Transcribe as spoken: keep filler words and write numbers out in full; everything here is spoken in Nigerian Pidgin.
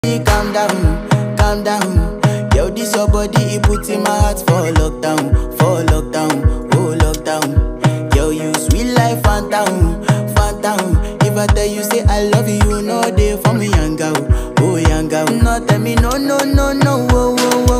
Calm down, calm down. Yo, this your body, it puts in my heart for lockdown, for lockdown, oh lockdown. Yo, you sweet life, phantom, phantom. If I tell you say I love you, you know they for me young girl, oh young girl. No tell me no, no, no, no, oh, oh, oh.